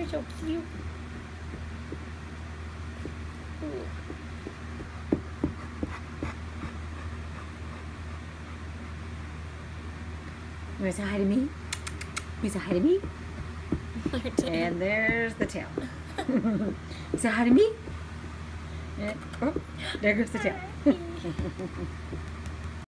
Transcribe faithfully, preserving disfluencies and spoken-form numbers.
You're so cute. Ooh. You want to say hi to me? You say hi to me? And there's the tail. Say hi to me. And, oh, there goes the tail.